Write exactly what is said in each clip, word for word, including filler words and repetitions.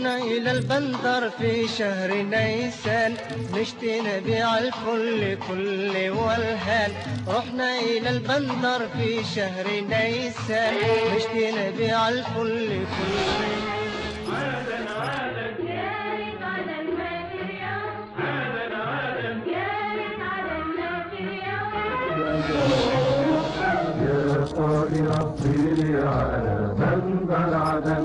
رحنا إلى البندر في شهر نيسان، نشتي نبيع الفل كل والهان. رحنا إلى البندر في شهر نيسان، نشتي نبيع الفل كل. عادن عادن يا ريت عدن ما في اليوم، عادن عادن يا ريت عدن ما في اليوم. يا طائر الطير على بندر عدن،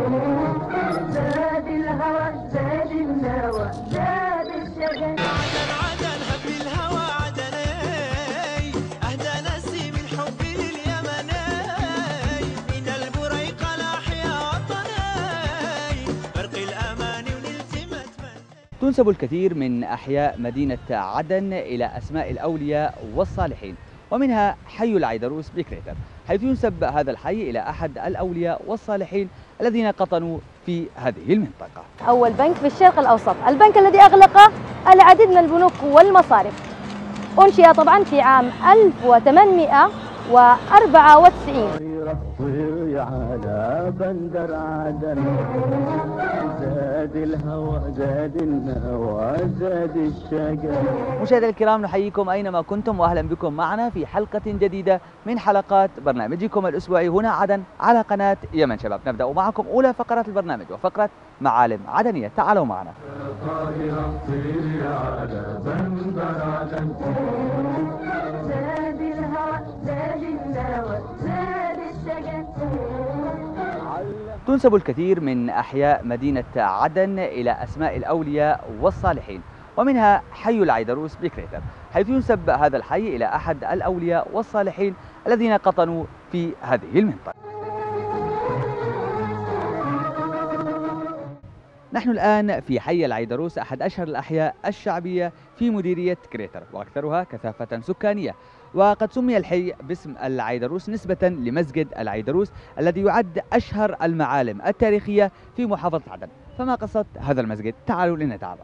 زاد الهوى زاد النوى زاد الشجن. عدن عدن هب الهوى عدني، أهدى نسيم الحب لليمني، من البريق الأحيا وطني، برق الأمان ونلتمت من. تنسب الكثير من أحياء مدينة عدن إلى أسماء الأولياء والصالحين، ومنها حي العيدروس بكريتر، حيث ينسب هذا الحي إلى أحد الأولياء والصالحين الذين قطنوا في هذه المنطقة. أول بنك في الشرق الأوسط، البنك الذي أغلق العديد من البنوك والمصارف، أنشئ طبعا في عام ألف وثمانمئة وأربعة وتسعين. الطير على بندر عدن، زاد الهوى زاد النوى زاد الشجر. مشاهدينا الكرام، نحييكم أينما كنتم وأهلا بكم معنا في حلقة جديدة من حلقات برنامجكم الأسبوعي هنا عدن على قناة يمن شباب. نبدأ معكم أولى فقرات البرنامج وفقرة معالم عدنية. تعالوا معنا. طائر الطير على بندر عدن، زاد الهوى زاد النوى زاد الشجن. تنسب الكثير من أحياء مدينة عدن إلى أسماء الأولياء والصالحين، ومنها حي العيدروس بكريتر، حيث ينسب هذا الحي إلى أحد الأولياء والصالحين الذين قطنوا في هذه المنطقة. نحن الآن في حي العيدروس، أحد أشهر الأحياء الشعبية في مديرية كريتر وأكثرها كثافة سكانية، وقد سمي الحي باسم العيدروس نسبة لمسجد العيدروس الذي يعد أشهر المعالم التاريخية في محافظة عدن. فما قصة هذا المسجد؟ تعالوا لنتابع.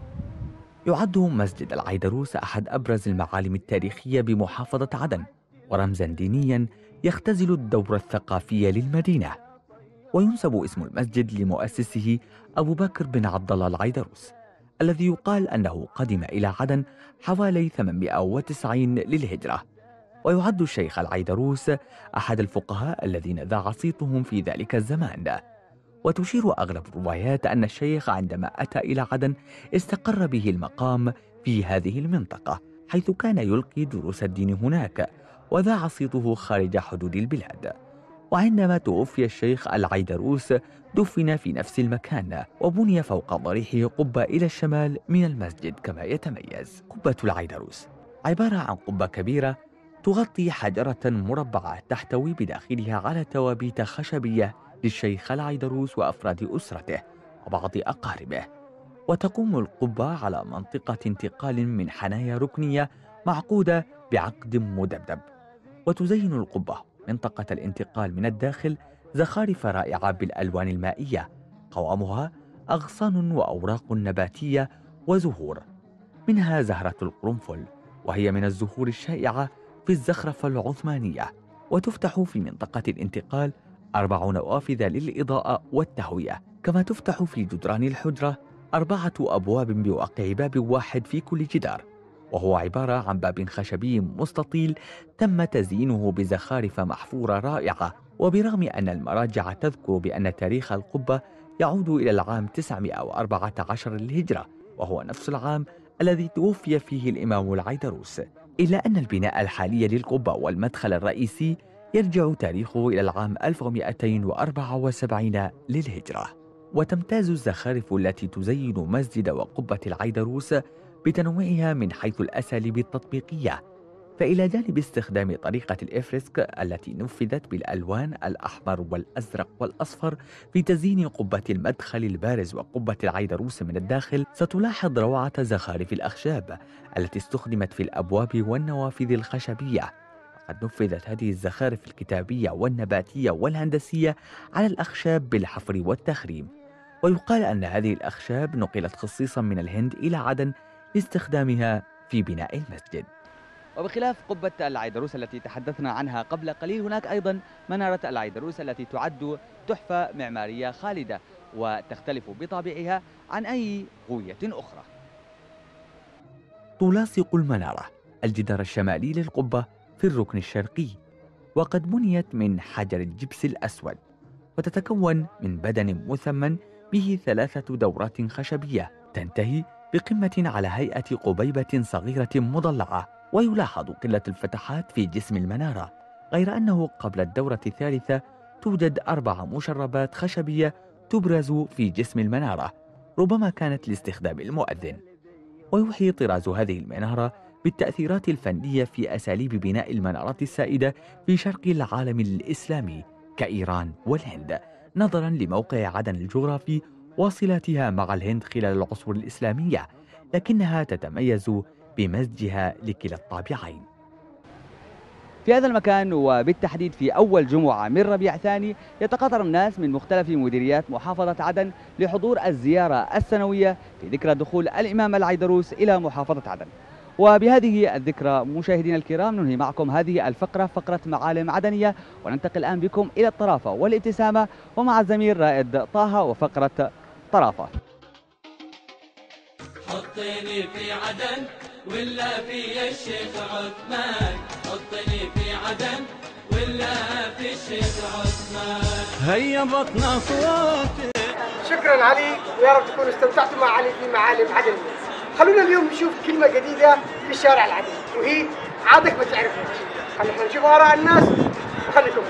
يعد مسجد العيدروس أحد أبرز المعالم التاريخية بمحافظة عدن، ورمزا دينيا يختزل الدور الثقافي للمدينة، وينسب اسم المسجد لمؤسسه أبو بكر بن عبد الله العيدروس، الذي يقال أنه قدم إلى عدن حوالي ثمانمئة وتسعين للهجرة. ويعد الشيخ العيدروس أحد الفقهاء الذين ذاع صيتهم في ذلك الزمان. وتشير أغلب الروايات أن الشيخ عندما أتى إلى عدن استقر به المقام في هذه المنطقة، حيث كان يلقي دروس الدين هناك، وذاع صيته خارج حدود البلاد. وعندما توفي الشيخ العيدروس دفن في نفس المكان، وبني فوق ضريحه قبة إلى الشمال من المسجد كما يتميز. قبة العيدروس عبارة عن قبة كبيرة تغطي حجرة مربعة تحتوي بداخلها على توابيت خشبية للشيخ العيدروس وأفراد أسرته وبعض أقاربه. وتقوم القبة على منطقة انتقال من حنايا ركنية معقودة بعقد مدبدب، وتزين القبة منطقة الانتقال من الداخل زخارف رائعة بالألوان المائية، قوامها أغصان وأوراق نباتية وزهور، منها زهرة القرنفل، وهي من الزهور الشائعة في الزخرفة العثمانية. وتفتح في منطقة الانتقال أربع نوافذ للإضاءة والتهوية، كما تفتح في جدران الحجرة أربعة أبواب بواقع باب واحد في كل جدار، وهو عبارة عن باب خشبي مستطيل تم تزيينه بزخارف محفورة رائعة. وبرغم أن المراجع تذكر بأن تاريخ القبة يعود إلى العام تسعمئة وأربعة عشر للهجرة، وهو نفس العام الذي توفي فيه الإمام العيدروس، إلا أن البناء الحالي للقبة والمدخل الرئيسي يرجع تاريخه إلى العام ألف ومئتين وأربعة وسبعين للهجرة. وتمتاز الزخارف التي تزين مسجد وقبة العيدروس بتنوعها من حيث الأساليب التطبيقية، فإلى جانب استخدام طريقة الإفرسك التي نفذت بالألوان الأحمر والأزرق والأصفر في تزيين قبة المدخل البارز وقبة العيدروس من الداخل، ستلاحظ روعة زخارف الأخشاب التي استخدمت في الأبواب والنوافذ الخشبية. قد نفذت هذه الزخارف الكتابية والنباتية والهندسية على الأخشاب بالحفر والتخريم، ويقال أن هذه الأخشاب نقلت خصيصا من الهند إلى عدن لاستخدامها في بناء المسجد. وبخلاف قبة العيدروس التي تحدثنا عنها قبل قليل، هناك أيضا منارة العيدروس التي تعد تحفة معمارية خالدة، وتختلف بطابعها عن أي غوية أخرى. تلاصق المنارة الجدار الشمالي للقبة في الركن الشرقي، وقد بنيت من حجر الجبس الأسود، وتتكون من بدن مثمن به ثلاثة دورات خشبية تنتهي بقمة على هيئة قبيبة صغيرة مضلعة. ويلاحظ قلة الفتحات في جسم المنارة، غير أنه قبل الدورة الثالثة توجد أربع مشربات خشبية تبرز في جسم المنارة، ربما كانت لاستخدام المؤذن. ويوحي طراز هذه المنارة بالتأثيرات الفنية في أساليب بناء المنارات السائدة في شرق العالم الإسلامي كإيران والهند، نظرا لموقع عدن الجغرافي وصلاتها مع الهند خلال العصور الإسلامية، لكنها تتميز بمزجها لكلا الطابعين. في هذا المكان وبالتحديد في أول جمعة من ربيع ثاني يتقاطر الناس من مختلف مديريات محافظة عدن لحضور الزيارة السنوية في ذكرى دخول الإمام العيدروس إلى محافظة عدن. وبهذه الذكرى مشاهدينا الكرام ننهي معكم هذه الفقرة، فقرة معالم عدنية، وننتقل الآن بكم إلى الطرافة والابتسامة ومع الزميل رائد طه وفقرة طرافة. حطيني في عدن ولا في الشيخ عثمان، حطني في عدن ولا في الشيخ عثمان، هيا بطنا صوتي. شكرا علي، ويا رب تكونوا استمتعتوا مع علي في معالم عدن. خلونا اليوم نشوف كلمة جديدة في الشارع العدني وهي عادك ما تعرفهاش. خلينا نشوف آراء الناس وخليكم.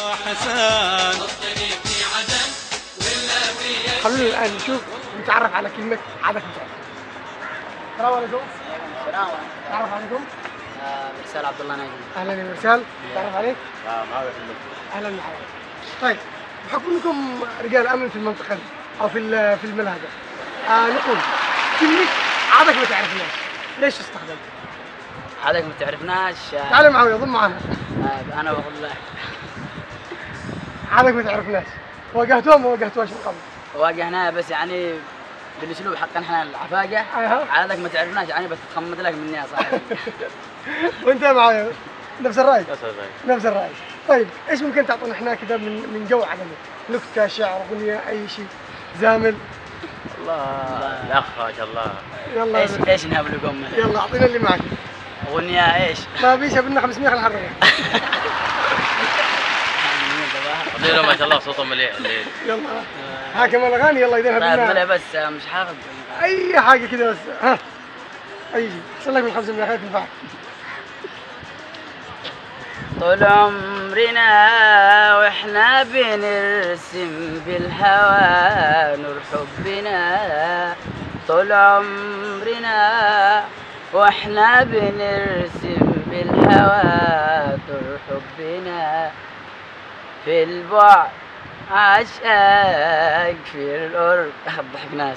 خلونا الآن نشوف نتعرف على كلمة عادك ما تعرفهاش. السلام عليكم. السلام عليكم. تعرف عليكم؟ آه مرسال عبد الله ناجي. اهلا يا مرسال، تعرف عليك؟ اه معاوية اهلا معاوية. طيب بحكم انكم رجال امن في المنطقة دي او في في الملاهجة، آه نقول كلمة عادك ما تعرفناش، ليش استخدمت؟ عادك ما تعرفناش. آه تعال معاوية ضل معنا. آه انا بقول له عادك ما تعرفناش، واجهتوها ما واجهتوهاش من قبل؟ واجهناها بس يعني بالاسلوب حق احنا العفاقه. ايوه عادك ما تعرفناش يعني بتتخمد لك مني يا صاحبي. وانت معايا نفس الراي؟ نفس الراي. نفس الراي. طيب ايش ممكن تعطونا احنا كذا من من جو عدني؟ نكته، شعر، اغنيه، اي شيء زامل؟ الله الاخ ما شاء الله. يلا ايش ايش نهب لكم؟ يلا اعطينا اللي معك. اغنيه ايش؟ ما بيش بدنا خمسمية خلينا نحرقها. اعطينا ما شاء الله صوته مليح. يلا ها كمان اغاني يلا اذا طيب مليح بس مش حافظ اي حاجه كذا بس. ها اي شيء احسن لك من خمسمية خليك تنفع. طول عمرنا واحنا بنرسم بالهوى نور حبنا، طول عمرنا واحنا بنرسم بالهوى نور حبنا، في البعد عشقك في القرب. ضحك ناس.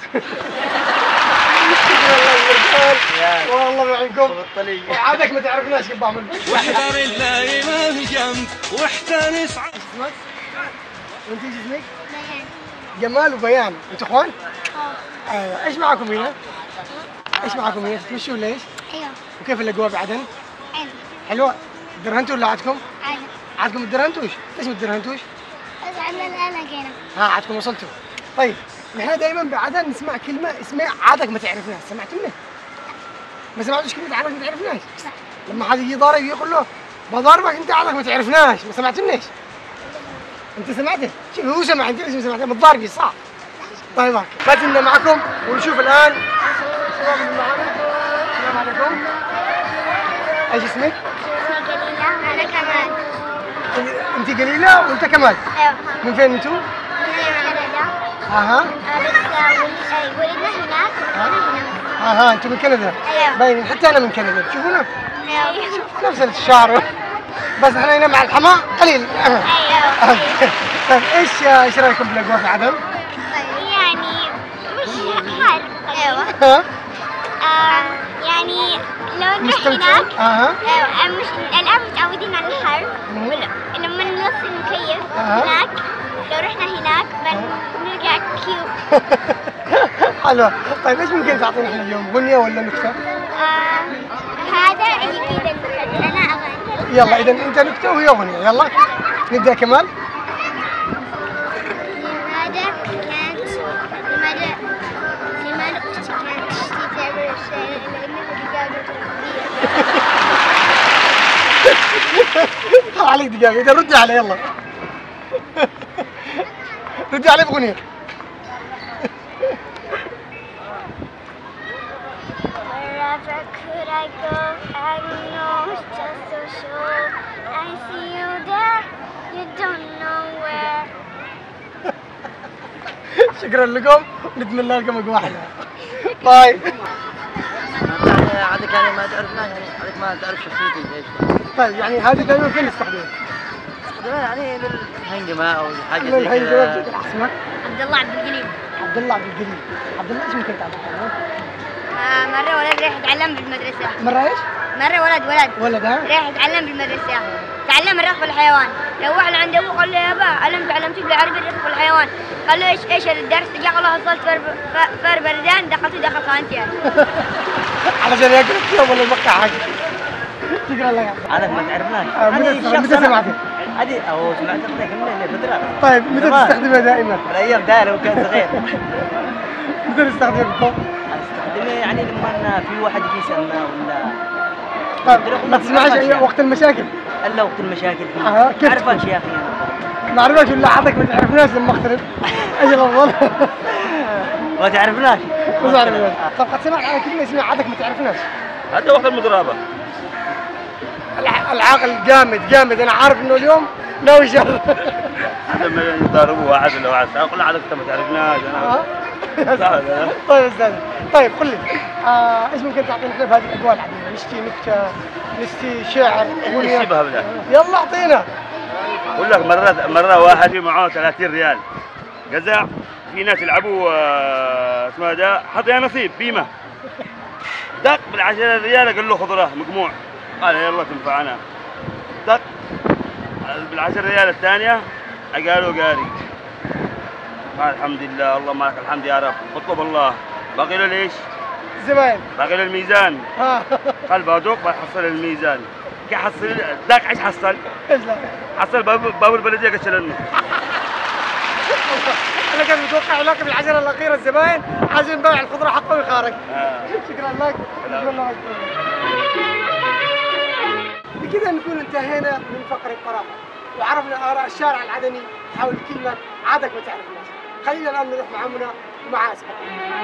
والله معكم وعادك ما تعرفناش كيف بعمل. واحذر الدايما جنب واحترس. اسمك؟ وانت ايش اسمك؟ بيان. جمال وبيان، انتوا اخوان؟ اه. ايوه، ايش معكم هنا؟ ايش معكم هنا؟ تتمشوا ولا ايش؟ ايوه. وكيف الاجواء بعدن؟ حلو. حلوة؟ درهنتوا ولا عادكم؟ عادي. عادكم الدرهنتوش؟ ليش ما الدرهنتوش؟ بس عندنا الآن لقينا. ها عادكم وصلتوا. طيب نحن دائما بعدن نسمع كلمة اسمها عادك ما تعرفناش، سمعتوا منها؟ ما سمعتوش كلمة عادك ما تعرفناش؟ لا. لما حد يجي ضارب يقول له بضاربك انت عادك ما تعرفناش، ما سمعتونيش؟ انت سمعته؟ شوف هو سمع، انت ليش ما سمعته؟ متضاربي صح؟ طيب اوكي، ما زلنا معكم ونشوف الان الشباب اللي معنا. السلام عليكم. ايش اسمك؟ اسمي جليلة وأنا كمال. انت جليلة وانت كمال؟ أيوه. من فين انتوا؟ من كندا. اها. لسه ولدنا هناك وأنا هنا. اها انتوا من كندا؟ ايوه. باين حتى انا من كندا، تشوفونا؟ ايوه. نفس الشعر بس احنا هنا مع الحماة قليل. ايوه. طيب ايش ايش رايكم بالاجواء في عدن؟ يعني مش حر. ايوه. ها؟ آه يعني لو نروح هناك. اها. ايوه مش الان متعودين على الحر. لما نوصل المكيف هناك لو رحنا هناك بنرجع كيوب. حلو. طيب ايش ممكن تعطينا احنا اليوم؟ غنية ولا نكتة؟ آه هذا اللي كذا النكت، انا اغني. يلا اذا انت نكتة وهي غنية، يلا نبدا كمال. هذا كانت عليك دقيقة إذا ردي علي يلا ردي علي بأغنية. Wherever could I go, I know it's just so sure. I see you there, you don't know where. شكرا لكم ونتمنى لكم أقوى حلقة. باي. عادك يعني ما تعرفنا يعني عادك ما تعرف شخصيتي ايش. طيب يعني هذه دائما فين نستخدمها؟ نستخدمها يعني للهنجمة او حاجة زي للهنجمة كذا. بشكل اسمك؟ عبد الله عبد القليل. عبد الله عبد القليل. عبد الله ايش ممكن تعرف عنه؟ آه مرة ولد رايح يتعلم بالمدرسة. مرة ايش؟ مرة ولد ولد ولد ها؟ رايح يتعلم بالمدرسة. تعلم الرفق الحيوان. روح لعند ابوه قال له يا ابا علمت علمت بالعربي الرفق الحيوان. قال له ايش ايش الدرس؟ قال الله وصلت فر فر بردان دخلت دخل خانتين. علشان ياكل الثياب ولا يبقى حاجة. شكرا لك. عادك ما تعرفناش. متى متى سمعتها؟ هذه او سمعتها قبل فترة. طيب متى تستخدمها دائما؟ الايام دايرة وكان صغير. متى تستخدمها بالضبط؟ استخدمها يعني لما في واحد يسألنا ولا طيب ما تسمعش وقت المشاكل؟ الا وقت المشاكل. اه كيف؟ عارفاش يا اخي. ما عرفناش ولا عادك ما تعرفناش لما اختلف. اجل الافضل. ما تعرفناش. ما تعرفناش. طب قد سمعت على كلمة اسمها عادك ما تعرفناش. هذا وقت المضربة. العاقل جامد جامد انا عارف انه اليوم ناوي شر. لما يضاربوا واحد ولا واحد اقول عادك انت ما تعرفناش انا. طيب استاذ طيب قل لي آه ايش ممكن تعطينا احنا بهذه الاجواء العاديه؟ نشتي نكته نشتي شعر اللي يشبهها بالله. يلا اعطينا. اقول لك مرة مرة واحد في معاه ثلاثين ريال جزع في ناس يلعبوا آه اسمها ده حط يا نصيب بيمة دق بالعشرة ريال قال له خضره مجموع قال يلا تنفعنا دق بالعشرة ريال الثانية قالوا قاري قال الحمد لله اللهم لك الحمد يا رب اطلب الله باقي له ليش؟ زباين باقي له الميزان قال بادوق بحصل الميزان كي حصل ذاك ايش حصل؟ حصل باب باب البلديه قشل لنا. انا كان متوقع علاقه بالعشره الاخيره الزباين عايزين نبيع الخضره حقه ويخارج. شكرا لك. شكرا لك. بكذا نكون انتهينا من فقره قراءه وعرفنا اراء الشارع العدني حول كلمه عادك ما تعرفناش. خلينا الان نروح مع منى ومع اسماء.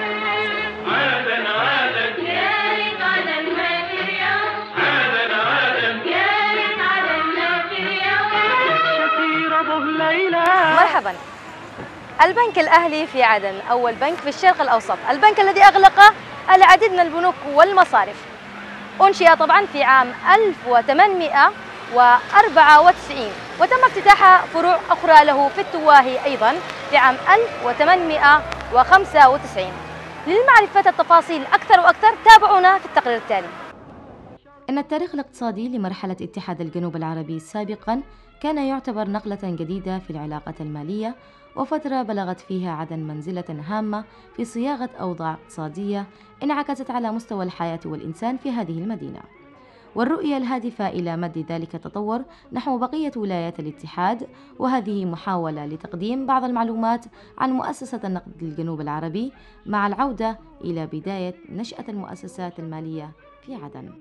عادن عادن يا ريت عدن ما في اليوم. عادن عادن يا ريت عدن ما في اليوم. شفير ابو ليلى. مرحبا. البنك الأهلي في عدن أول بنك في الشرق الأوسط، البنك الذي أغلق العديد من البنوك والمصارف. أنشئ طبعا في عام ألف وثمانمئة وأربعة وتسعين وتم افتتاح فروع أخرى له في التواهي أيضا في عام ألف وثمانمئة وخمسة وتسعين. للمعرفة التفاصيل أكثر وأكثر تابعونا في التقرير التالي. إن التاريخ الاقتصادي لمرحلة اتحاد الجنوب العربي سابقا كان يعتبر نقلة جديدة في العلاقة المالية، وفترة بلغت فيها عدن منزلة هامة في صياغة أوضاع اقتصادية انعكست على مستوى الحياة والإنسان في هذه المدينة، والرؤية الهادفة إلى مد ذلك التطور نحو بقية ولايات الاتحاد. وهذه محاولة لتقديم بعض المعلومات عن مؤسسة النقد للجنوب العربي مع العودة إلى بداية نشأة المؤسسات المالية في عدن.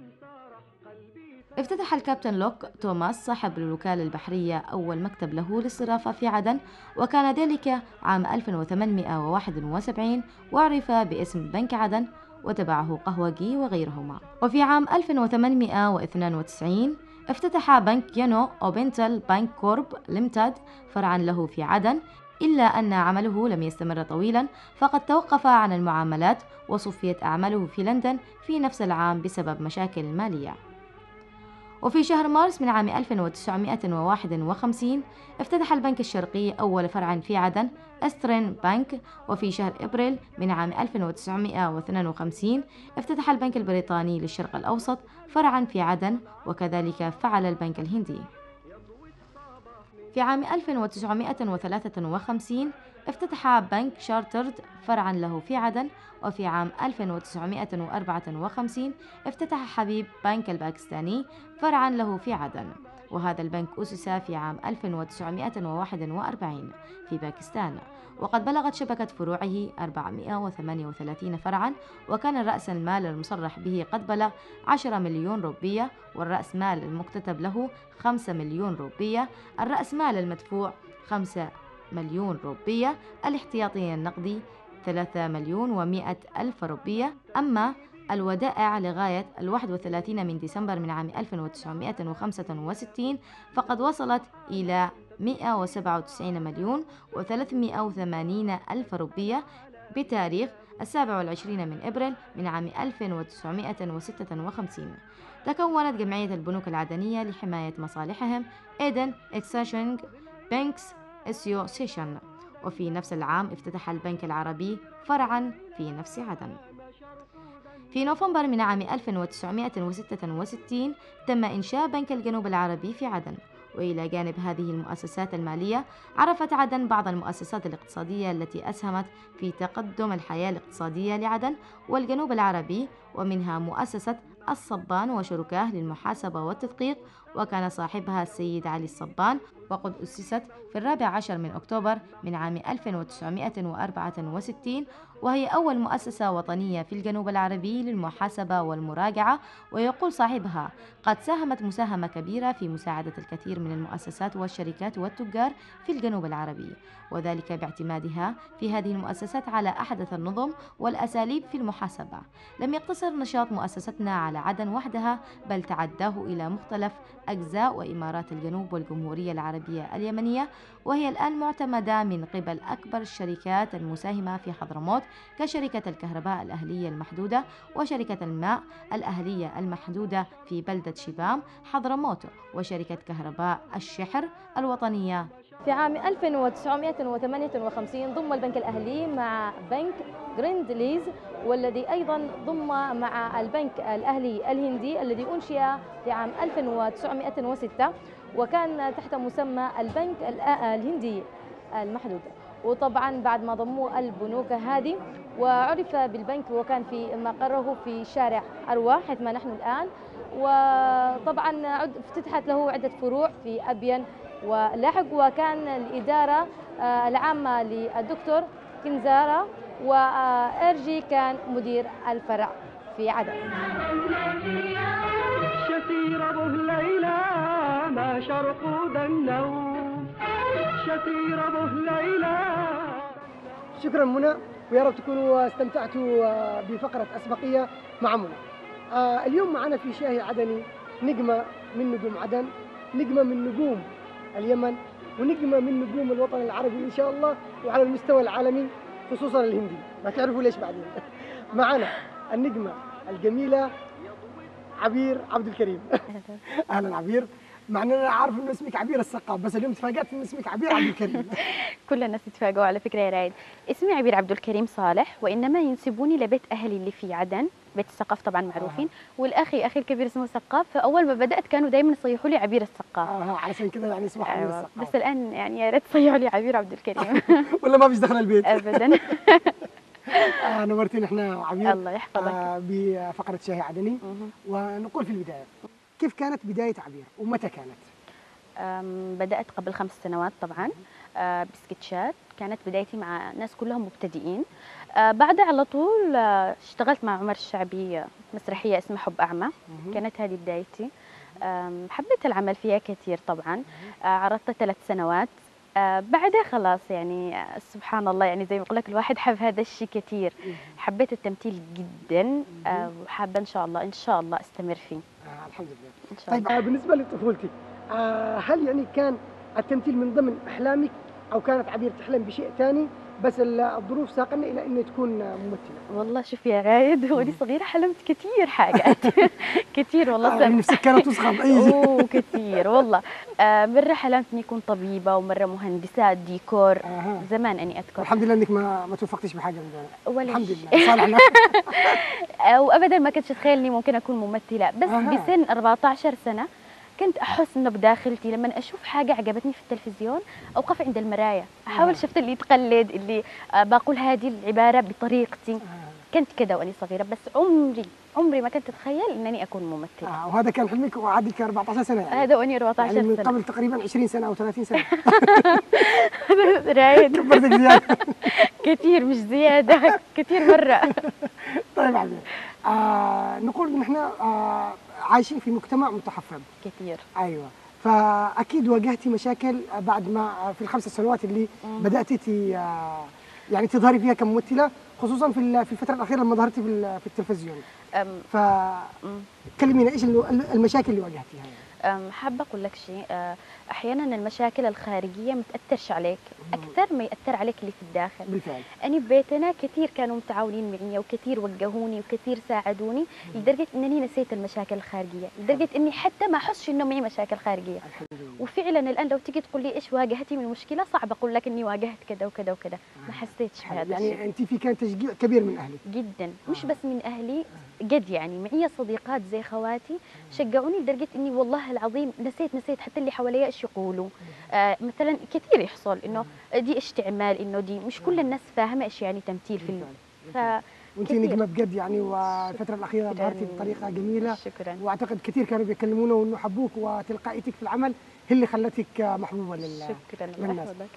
افتتح الكابتن لوك توماس صاحب الوكالة البحرية أول مكتب له للصرافة في عدن، وكان ذلك عام ألف وثمانمئة وواحد وسبعين وعرف باسم بنك عدن، وتبعه قهوجي وغيرهما. وفي عام ألف وثمانمئة واثنين وتسعين افتتح بنك يانو أوبنتال بانك كورب ليمتد فرعا له في عدن، إلا أن عمله لم يستمر طويلا فقد توقف عن المعاملات وصفيت أعماله في لندن في نفس العام بسبب مشاكل مالية. وفي شهر مارس من عام ألف وتسعمئة وواحد وخمسين افتتح البنك الشرقي أول فرع في عدن أسترين بانك. وفي شهر إبريل من عام ألف وتسعمئة واثنين وخمسين افتتح البنك البريطاني للشرق الأوسط فرعا في عدن، وكذلك فعل البنك الهندي. في عام ألف وتسعمئة وثلاثة وخمسين افتتح بنك شارترد فرعا له في عدن. وفي عام ألف وتسعمئة وأربعة وخمسين افتتح حبيب بنك الباكستاني فرعا له في عدن. وهذا البنك أسس في عام ألف وتسعمائة وواحد وأربعين في باكستان، وقد بلغت شبكة فروعه أربعمائة وثمانية وثلاثين فرعا، وكان رأس المال المصرح به قد بلغ عشرة مليون روبية، والرأس مال المكتتب له خمسة مليون روبية، الرأس مال المدفوع خمسة مليون روبية، الاحتياطي النقدي ثلاثة مليون ومائة ألف روبية. أما الودائع لغاية الواحد وثلاثين من ديسمبر من عام ألف وتسعمائة وخمسة وستين فقد وصلت إلى مائة وسبعة وتسعين مليون وثلاثمائة وثمانين ألف روبية بتاريخ السابع والعشرين من إبريل من عام ألف وتسعمائة وستة وخمسين. تكونت جمعية البنوك العدنية لحماية مصالحهم إيدن إكسشينج بانكس أسوسيشن، وفي نفس العام افتتح البنك العربي فرعا في نفس عدن. في نوفمبر من عام ألف وتسعمائة وستة وستين تم إنشاء بنك الجنوب العربي في عدن، وإلى جانب هذه المؤسسات المالية عرفت عدن بعض المؤسسات الاقتصادية التي أسهمت في تقدم الحياة الاقتصادية لعدن والجنوب العربي، ومنها مؤسسة الصبان وشركاه للمحاسبة والتدقيق، وكان صاحبها السيد علي الصبان، وقد أسست في الرابع عشر من أكتوبر من عام ألف وتسعمائة وأربعة وستين، وهي أول مؤسسة وطنية في الجنوب العربي للمحاسبة والمراجعة. ويقول صاحبها: قد ساهمت مساهمة كبيرة في مساعدة الكثير من المؤسسات والشركات والتجار في الجنوب العربي، وذلك باعتمادها في هذه المؤسسات على أحدث النظم والأساليب في المحاسبة. لم يقتصر نشاط مؤسستنا على عدن وحدها، بل تعداه إلى مختلف أجزاء وإمارات الجنوب والجمهورية العربية اليمنية، وهي الآن معتمدة من قبل أكبر الشركات المساهمة في حضرموت كشركة الكهرباء الأهلية المحدودة وشركة الماء الأهلية المحدودة في بلدة شبام حضرموت، وشركة كهرباء الشحر الوطنية. في عام ألف وتسعمائة وثمانية وخمسين ضم البنك الأهلي مع بنك جريندليز، والذي أيضا ضم مع البنك الأهلي الهندي الذي أنشئ في عام ألف وتسعمائة وستة، وكان تحت مسمى البنك الهندي المحدود. وطبعا بعد ما ضموا البنوك هذه وعرف بالبنك، وكان في مقره في شارع أروى حيث ما نحن الآن، وطبعا افتتحت له عدة فروع في أبين ولاحق، وكان الإدارة العامة للدكتور كنزارة، وإرجي كان مدير الفرع في عدن. شتير أبو ليلى ما شرق النوم، شتير أبو ليلى. شكرا منى، ويا رب تكونوا استمتعتوا بفقرة أسبقية مع منى. آه اليوم معنا في شاهي عدني نجمة من نجوم عدن، نجمة من نجوم اليمن، ونجمة من نجوم الوطن العربي إن شاء الله، وعلى المستوى العالمي خصوصا الهندي، ما تعرفوا ليش بعدين. معنا النجمة الجميلة عبير عبد الكريم. أهلا عبير، مع ان انا عارف ان اسمك عبير السقاف، بس اليوم تفاجأت ان اسمك عبير عبد الكريم. كل الناس تفاجئوا على فكره يا رايد. اسمي عبير عبد الكريم صالح، وانما ينسبوني لبيت اهلي اللي في عدن، بيت السقاف طبعا معروفين، آه. والاخي اخي الكبير اسمه سقاف، فاول ما بدات كانوا دائما يصيحوا لي عبير السقاف. اه علشان كذا يعني اسمه عبير أيوة. السقاف. بس الان يعني يا ريت تصيحوا لي عبير عبد الكريم. ولا ما فيش دخل البيت؟ ابدا. آه نورتين احنا عبير. الله يحفظك. آه بفقره شاهي عدني. ونقول في البدايه، كيف كانت بدايه عبير ومتى كانت؟ بدأت قبل خمس سنوات طبعا بسكتشات، كانت بدايتي مع ناس كلهم مبتدئين. بعدها على طول اشتغلت مع عمر الشعبي مسرحية اسمها حب أعمى، كانت هذه بدايتي. حبيت العمل فيها كثير طبعا، عرضتها ثلاث سنوات. بعدها خلاص يعني سبحان الله، يعني زي ما أقول لك الواحد حب هذا الشيء كثير، حبيت التمثيل جدا، وحابة إن شاء الله إن شاء الله أستمر فيه. آه الحمد لله. إن شاء الله. طيب بالنسبة لطفولتك، آه هل يعني كان التمثيل من ضمن أحلامك، أو كانت عبير تحلم بشيء ثاني بس الظروف ساقنا إلى أن تكون ممثلة؟ والله شوف يا رايد، وأنا صغيرة حلمت كثير حاجات. كثير والله. آه نفسك كانت تسخن. أي أوه كثير والله. آه مرة حلمت إني أكون طبيبة، ومرة مهندسة ديكور. آه. زمان أني أذكر. الحمد لله إنك ما ما توفقتش بحاجة من دول. ولا الحمد لله صالحنا. وأبدا ما كنتش أتخيل إني ممكن أكون ممثلة، بس آه. بسن أربعة عشر سنة كنت أحس إنه بداخلتي لما أشوف حاجة عجبتني في التلفزيون أوقف عند المراية، أحاول شفت اللي يتقلد، اللي بقول هذه العبارة بطريقتي. كنت كده وأني صغيرة، بس عمري عمري ما كنت أتخيل إنني أكون ممثلة. آه وهذا كان حلمك وعندك أربعة عشر سنة يعني. هذا وأني أربعة عشر يعني من سنة. قبل تقريبا عشرين سنة أو ثلاثين سنة. رايد كبرتك زيادة. كثير مش زيادة، كثير مرة. طيب عبير، آه نقول نحن آه عايشين في مجتمع متحفظ كثير. ايوه، فاكيد واجهتي مشاكل بعد ما في الخمس سنوات اللي مم. بداتي آه يعني تظهري فيها كممثله، خصوصا في ال- في الفتره الاخيره لما ظهرتي في ال- في التلفزيون. أم ف مم. كلمينا ايش ال- المشاكل اللي واجهتيها يعني. أم، حابة أقول لك شيء. أه، أحيانا المشاكل الخارجية ما تأثرش عليك أكثر ما يأثر عليك اللي في الداخل. بالفعل. أنا ببيتنا كثير كانوا متعاونين معي وكثير وجهوني وكثير ساعدوني لدرجة أنني نسيت المشاكل الخارجية، لدرجة أني حتى ما أحسش إنه معي مشاكل خارجية. وفعلا الآن لو تيجي تقول لي إيش واجهتي من مشكلة، صعب أقول لك إني واجهت كذا وكذا وكذا، ما حسيتش بهذا الشيء. يعني انت في كان تشجيع كبير من اهلك. جدا، مش بس من اهلي، قد يعني معي صديقات زي خواتي شجعوني لدرجه اني والله العظيم نسيت نسيت حتى اللي حواليا ايش يقولوا. آه مثلا كثير يحصل انه دي ايش تعمال، انه دي مش كل الناس فاهمه ايش يعني تمثيل فيلم. ف وانت نجمه بجد يعني، والفتره الاخيره ظهرتي بطريقه جميله. شكرا. واعتقد كثير كانوا بيكلمونا وانه حبوك، وتلقائيتك في العمل هي اللي خلتك محبوبه لل... شكرا للناس. الله.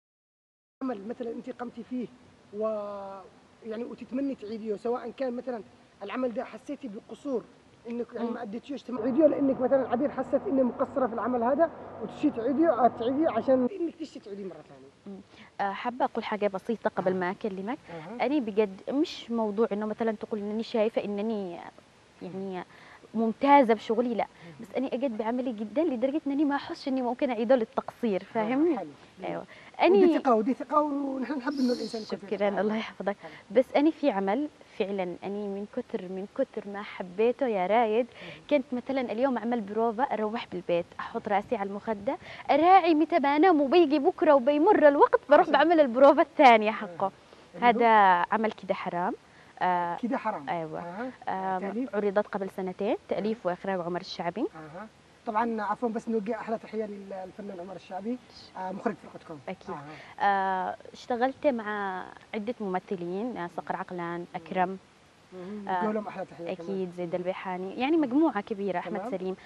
عمل مثلا انت قمتي فيه و يعني وتتمني تعيديه، سواء كان مثلا العمل ده حسيتي بقصور انك يعني ما اديتيوش تعيديه، لانك مثلا عبير حست اني مقصره في العمل هذا وتشي تعيديه تعيديه عشان انك تشي تعيديه مره ثانيه. أه، حابه اقول حاجه بسيطه قبل ما اكلمك. أه. انا بجد مش موضوع انه مثلا تقول انني شايفه انني يعني ممتازه بشغلي، لا، بس انا اجد بعملي جدا لدرجه انني ما احسش اني ممكن اعيده للتقصير، فاهمني؟ ايوه. ودي اني ثقه ودي ثقه ونحن نحب انه الانسان يكون شكرا الله يحفظك. بس أنا في عمل فعلا أني من كتر من كتر ما حبيته يا رايد، كنت مثلا اليوم أعمل بروفا، أروح بالبيت أحط راسي على المخدة، أراعي متى بنام وبيجي بكرة وبيمر الوقت بروح بعمل البروفا الثانية حقه. هذا عمل كده حرام. آه كده حرام. أيوة. آه. آه عرضت قبل سنتين، تأليف وإخراج عمر الشعبي. آه. طبعا عفوا بس نوجه احلى تحيه للفنان عمر الشعبي، آه مخرج فرقتكم. اكيد. آه. آه اشتغلت مع عده ممثلين، آه صقر عقلان، اكرم، آه لهم احلى تحيه اكيد كمان. زيد البيحاني، يعني مجموعه كبيره. تمام. احمد سليم.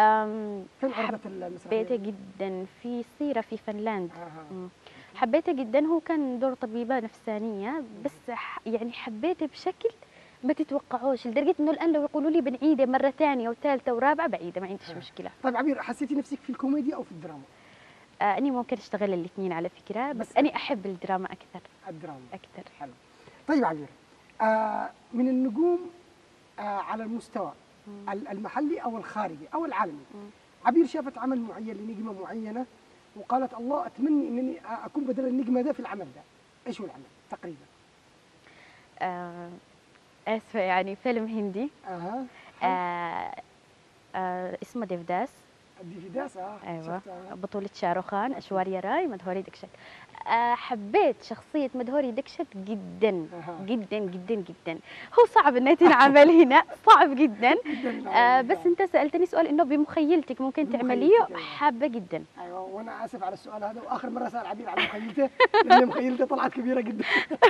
فين عرضت المسرحيه؟ حبيته جدا في سيره في فنلاند. آه. حبيته جدا، هو كان دور طبيبه نفسانيه، بس يعني حبيته بشكل ما تتوقعوش، لدرجه انه الان لو يقولوا لي بنعيده مره ثانيه وثالثه ورابعه بعيده ما عنديش مشكله. طيب عبير، حسيتي نفسك في الكوميديا او في الدراما؟ آه اني ممكن اشتغل الاثنين على فكره، بس, بس اني احب الدراما اكثر. الدراما اكثر. حلو. طيب عبير، آه من النجوم آه على المستوى مم. المحلي او الخارجي او العالمي، مم. عبير شافت عمل معين لنجمه معينه وقالت الله اتمنى انني اكون بدل النجمه ده في العمل ده، ايش هو العمل تقريبا؟ آه اسفه، يعني فيلم هندي. اها. آه آه اسمه ديفداس. ديفداس. اه ايوه. بطولة شاروخان، اشواريا راي، مدهوري ديكشت. آه حبيت شخصية مدهوري ديكشت جدا. آه. جدا جدا جدا. هو صعب انها تنعمل هنا، صعب جدا. آه بس انت سألتني سؤال انه بمخيلتك ممكن تعمليه، حابة جدا. ايوه، وانا اسف على السؤال هذا، واخر مرة سأل عبير على مخيلته لان مخيلته طلعت كبيرة جدا.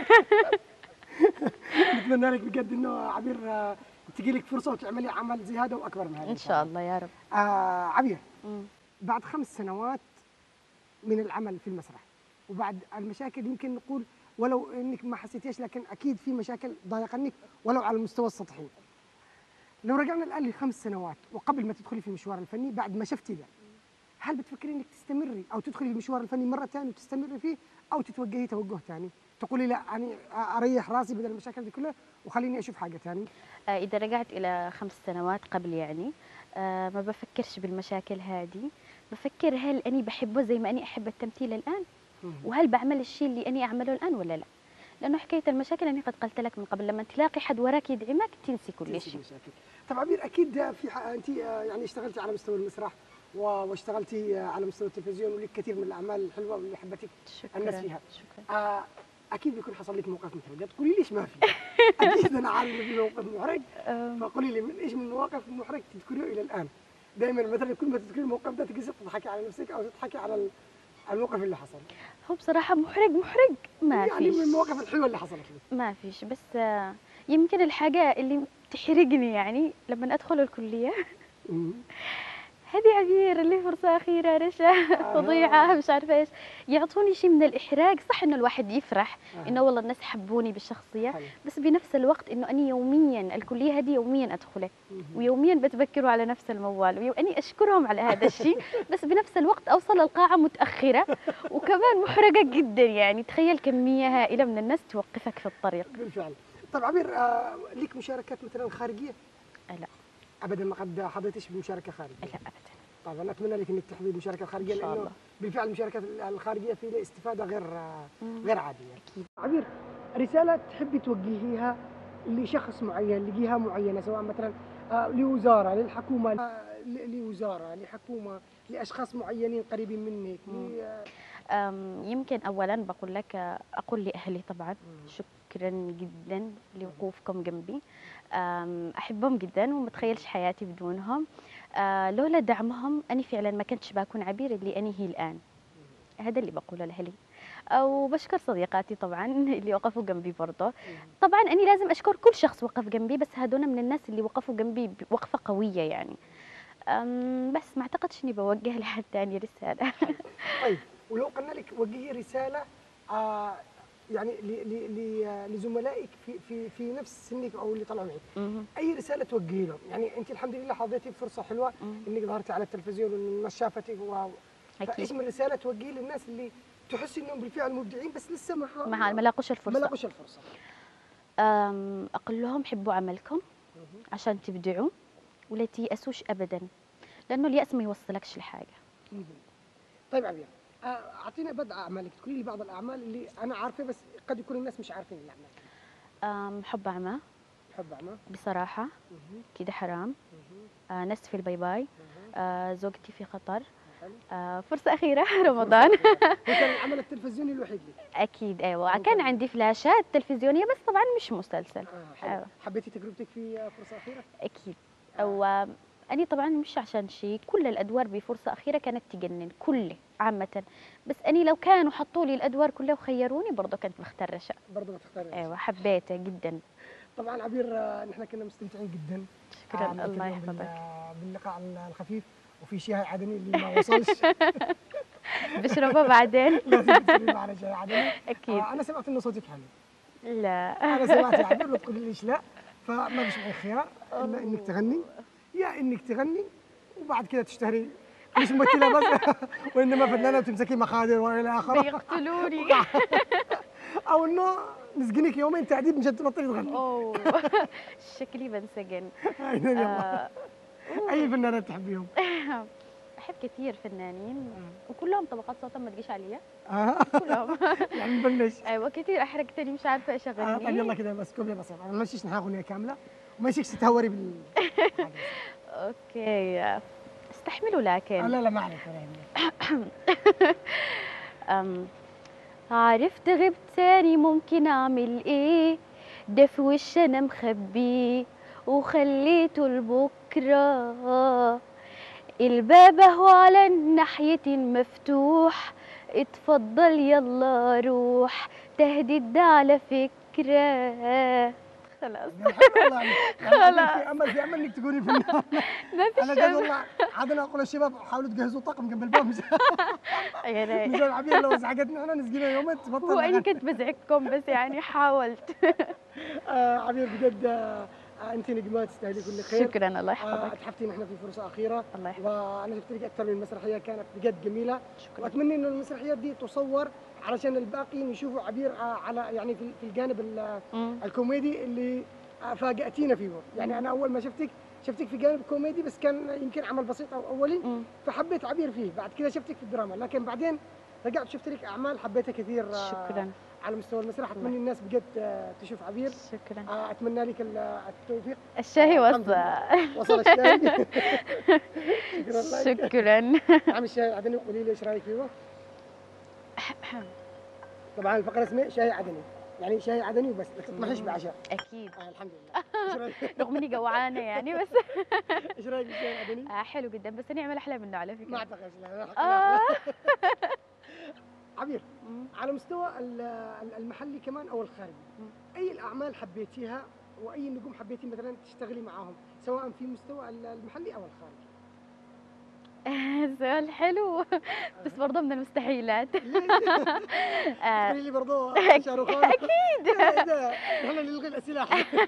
نتمنى لك بجد انه عبير تجي لك فرصه وتعملي عمل زي هذا واكبر من هذا ان شاء الله يا رب. آه عبير، مم. بعد خمس سنوات من العمل في المسرح وبعد المشاكل، يمكن نقول ولو انك ما حسيتيش، لكن اكيد في مشاكل ضايقنك ولو على المستوى السطحي. لو رجعنا الان لخمس سنوات وقبل ما تدخلي في المشوار الفني، بعد ما شفتي ده، هل بتفكري انك تستمري او تدخلي في المشوار الفني مره ثانيه وتستمري فيه، او تتوجهي توجه ثاني تقولي لا يعني اريح راسي بدل المشاكل دي كلها وخليني اشوف حاجه ثانيه؟ آه اذا رجعت الى خمس سنوات قبل يعني آه ما بفكرش بالمشاكل هذه، بفكر هل اني بحبه زي ما اني احب التمثيل الان؟ وهل بعمل الشيء اللي اني اعمله الان ولا لا؟ لانه حكايه المشاكل اني قد قلت لك من قبل، لما تلاقي حد وراك يدعمك تنسي كل شيء. طب عبير، اكيد في انت يعني اشتغلتي على مستوى المسرح واشتغلتي على مستوى التلفزيون ولك كثير من الاعمال الحلوه واللي حبتك الناس فيها. شكرا. آه اكيد بيكون حصل لك موقف محرج، تقولي ليش ما في؟ اكيد انا عارفه في موقف محرج، فقولي لي من ايش من المواقف المحرج تذكريه الى الان؟ دائما مثلا كل ما تذكري الموقف ده تجلسي تضحكي على نفسك او تضحكي على الموقف اللي حصل. هو بصراحه محرج محرج ما يعني فيش، من المواقف الحلوه اللي حصلت لك. ما فيش، بس يمكن الحاجة اللي تحرقني يعني لما أدخل الكلية هذه عبير اللي فرصة أخيرة رشا فضيعة مش عارفة إيش، يعطوني شيء من الإحراج. صح إنه الواحد يفرح آه. إنه والله الناس حبوني بالشخصية، حلو. بس بنفس الوقت إنه أنا يوميا الكلية هذه يوميا أدخلها ويوميا بتذكروا على نفس الموال، وأني أشكرهم على هذا الشيء، بس بنفس الوقت أوصل القاعة متأخرة وكمان محرجة جدا. يعني تخيل كمية هائلة من الناس توقفك في الطريق. بالفعل. طب عبير، آه ليك مشاركات مثلا خارجية؟ آه لا ابدا ما قد حظيتيش بمشاركه خارجيه؟ لا ابدا. طبعا انا اتمنى لك انك تحظي بالمشاركه الخارجيه، لانه بالفعل المشاركات الخارجيه فيها استفاده غير مم. غير عاديه. اكيد. عبير، رساله تحبي توجهيها لشخص معين، لجهه معينه، سواء مثلا آه لوزاره، للحكومه، آه لوزاره، لحكومه، لاشخاص معينين قريبين منك. أم، يمكن اولا بقول لك اقول لاهلي طبعا شكرا جدا لوقوفكم جنبي. أم، احبهم جدا وما تخيلش حياتي بدونهم. أه، لولا دعمهم انا فعلا ما كنتش بكون عبير اللي انا هي الان. هذا اللي بقوله لاهلي. وبشكر صديقاتي طبعا اللي وقفوا جنبي برضه. طبعا انا لازم اشكر كل شخص وقف جنبي، بس هذول من الناس اللي وقفوا جنبي وقفه قويه يعني. أم، بس ما اعتقدش اني بوجه لحد ثاني رساله. طيب، ولو قلنا لك وجهي رساله آه يعني ل- ل- ل- لزملائك في في في نفس سنك او اللي طلعوا معك، اي رساله توجهي لهم؟ يعني انت الحمد لله حظيتي بفرصه حلوه انك ظهرتي على التلفزيون وان الناس شافتك، و فايش من رساله توجهي للناس اللي تحس انهم بالفعل مبدعين بس لسه ما ما ما لاقوش الفرصه؟ ما لاقوش الفرصه. أم، اقول لهم حبوا عملكم عشان تبدعوا ولا تيأسوش ابدا، لانه اليأس ما يوصلكش لحاجه. طيب عبير، آه، اعطينا بعض اعمالك، تقولي لي بعض الاعمال اللي انا عارفه بس قد يكون الناس مش عارفين الاعمال. أم، حب أعمى، حب أعمى، بصراحة، كده حرام، آه، ناس في الباي، آه، زوجتي في خطر، آه، فرصة أخيرة رمضان. هو كان العمل التلفزيوني الوحيد لي؟ أكيد أيوة، كان عندي فلاشات تلفزيونية بس طبعا مش مسلسل. آه، أيوة. حبيتي تجربتك في فرصة أخيرة؟ أكيد. أو آه. أنا طبعا مش عشان شيء، كل الأدوار بفرصة أخيرة كانت تجنن كل عامة، بس أني لو كانوا حطوا لي الأدوار كلها وخيروني برضه كنت بختار رشا. برضه بتختاري رشا؟ أيوة حبيته جدا. طبعا عبير، نحن كنا مستمتعين جدا. شكرا. آه الله يحفظك. باللقاء الخفيف، وفي شاي عدني اللي ما وصلش بشربه بعدين. لازم تشربي معنا شاي عدني. أكيد. آه أنا سمعت إنه صوتك حلو. لا أنا سمعت يا عبير، لا تقولي ليش لا، فما فيش معي خيار إلا إنك تغني، يا إنك تغني وبعد كده تشتهري مش ممثلة بس وإنما فنانة وتمسكي مخادر وإلى آخره. بيقتلوني. أو إنه نسجنك يومين تعذيب مشان تبطلي تغني. أوه شكلي بنسجن. آه. أي فنانات تحبيهم؟ أحب كثير فنانين وكلهم طبقات صوتهم ما تجيش عليا. آه. كلهم. يعني نبلش. أيوة كثير أحرجتني مش عارفة إيش أغني. آه طيب يلا كده بس كوبليه بسيط، ما نمشيش نحن أغنية كاملة وما يشيكش تتهوري بال. أوكي استحملوا لكن. آه لا لا ما عليك أم عرفت غبت تاني ممكن أعمل إيه، ده في وش أنا مخبيه وخليته لبكرة، الباب اهو على الناحية مفتوح، اتفضل يلا روح، تهديد ده على فكرة. خلاص خلاص في امل في امل انك تكوني فنانة. ما فيش انا قاعد والله عاد انا اقول للشباب حاولوا تجهزوا طاقم جنب الباب مش يا ريت. مش العبير لو زعقتنا احنا نسقينا يومين تبطل. هو اني كنت بزعجكم بس يعني حاولت. آه عبير بجد آه انت نجمه تستاهلي كل خير. شكرا الله يحفظك. آه اتحفتي نحن في فرصه اخيره. الله يحفظك. وانا شفت لك اكثر من مسرحيه كانت بجد جميله. شكرا. واتمنى انه المسرحيات دي تصور علشان الباقيين يشوفوا عبير على يعني في الجانب الكوميدي اللي فاجأتينا فيه. يعني انا اول ما شفتك شفتك في جانب كوميدي بس كان يمكن عمل بسيط او اولي مم. فحبيت عبير فيه، بعد كده شفتك في الدراما، لكن بعدين رجعت شفت لك اعمال حبيتها كثير. شكرا. على مستوى المسرح اتمنى الناس بجد تشوف عبير. شكرا. اتمنى لك التوفيق. الشاي وصل. وصل الشاي. شكرا لك. شكرا. عم الشاي عدني، قولي لي ايش رايك فيه؟ طبعا الفقره اسمها شاي عدني، يعني شاي عدني وبس، ما تطمحيش بعشاء. اكيد. آه الحمد لله. رغم اني جوعانه يعني بس. ايش رايك في الشاي العدني؟ آه حلو جدا بس انا اعمل احلى منه على فكره. ما اعتقد. لا آه. عبير، على مستوى المحلي كمان او الخارجي، اي الاعمال حبيتيها واي نجوم حبيتي مثلا تشتغلي معاهم سواء في مستوى المحلي او الخارجي؟ سؤال حلو بس برضه من المستحيلات. تقولي لي برضه شاروخ خان؟ اكيد. احنا اللي نلغي الاسئله.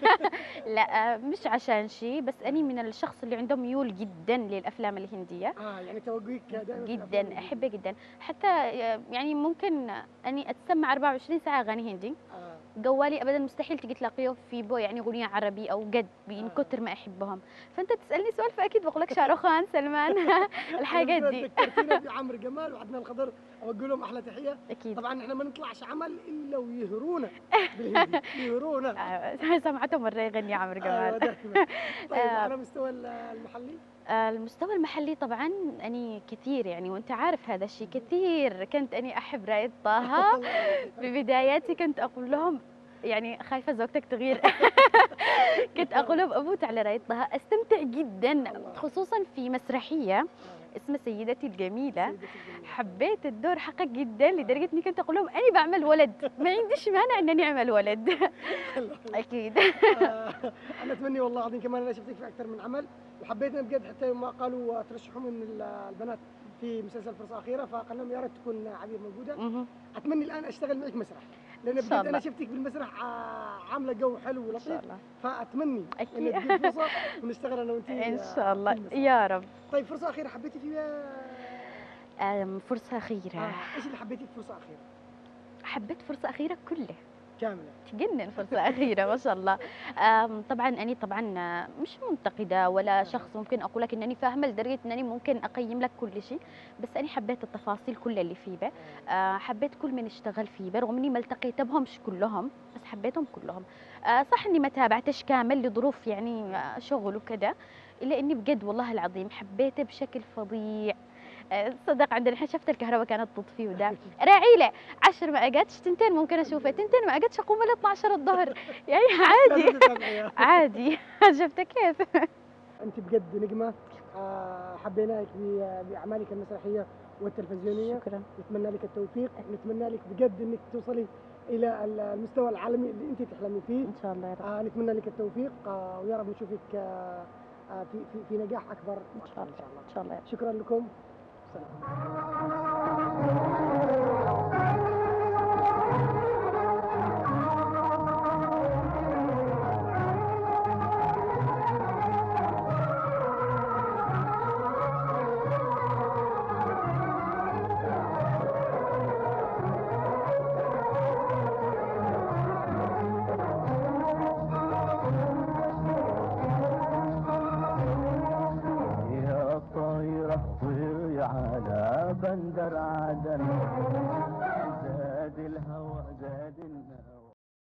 لا مش عشان شيء، بس اني من الشخص اللي عنده ميول جدا للافلام الهنديه. اه يعني توجهك دائما جدا احبه جدا، حتى يعني ممكن اني اتسمع أربعة وعشرين ساعه اغاني هندي. آه. جوالي ابدا مستحيل تجي تلاقيه في بو يعني اغنيه عربي او قد من كثر ما احبهم. فانت تسالني سؤال فاكيد بقول لك شاروخ خان، سلمان، الحاجات دي. ذكرتينا بعمرو جمال وعدنان الخضر، اوجه لهم احلى تحيه. اكيد. طبعا احنا ما نطلعش عمل الا ويهرونا بالهندي، يهرونا. سمعته مره يغني عمرو جمال. ايوه دائما. طيب على مستوى المحلي؟ المستوى المحلي طبعا اني كثير يعني، وانت عارف هذا الشيء، كثير كنت اني احب رائد طه. ببداياتي كنت اقول لهم يعني خايفه زوجتك تغير. كنت اقول لهم اموت على رائد طه، استمتع جدا خصوصا في مسرحيه اسمها سيدتي الجميله. حبيت الدور حقك جدا لدرجه اني كنت اقول لهم اني بعمل ولد، ما عنديش مانع انني اعمل ولد. اكيد. انا اتمنى والله العظيم كمان انا شفتك في اكثر من عمل، وحبيت بجد حتى يوم ما قالوا ترشحوا من البنات في مسلسل فرصه اخيره، فقال لهم يا ريت تكون عبير موجوده. اتمنى الان اشتغل معك مسرح، لان بجد انا شفتك بالمسرح عامله جو حلو ولطيف، فاتمنى ان تجي فرصه ونشتغل انا وانت ان شاء الله يا رب. طيب فرصه اخيره حبيتي فيها؟ فرصه اخيره آه. ايش اللي حبيتي في فرصه اخيره؟ حبيت فرصه اخيره كله كامله، تجنن فرصه اخيره ما شاء الله. طبعا اني طبعا مش منتقده ولا شخص ممكن اقول لك انني فاهمه لدرجه انني ممكن اقيم لك كل شيء، بس اني حبيت التفاصيل كل اللي فيه به. حبيت كل من اشتغل فيه به، رغم اني ما التقيت بهمش كلهم بس حبيتهم كلهم. صح اني ما تابعتش كامل لظروف يعني شغل وكذا، الا اني بجد والله العظيم حبيته بشكل فظيع. صدق عندنا الحين شفت الكهرباء كانت تطفي وده راعي له عشر ما اجتش تنتين ممكن اشوفه، تنتين ما اجتش اقوم ل اثنا عشر الظهر يعني عادي عادي. شفت كيف؟ انت بجد نجمه، حبيناك باعمالك المسرحيه والتلفزيونيه. شكرا. نتمنى لك التوفيق، نتمنى لك بجد انك توصلي الى المستوى العالمي اللي انت تحلمي فيه ان شاء الله يا رب. آه نتمنى لك التوفيق، آه ويا رب نشوفك آه في في في نجاح اكبر ان شاء الله ان شاء الله. شكرا لكم. طير على بندر عدن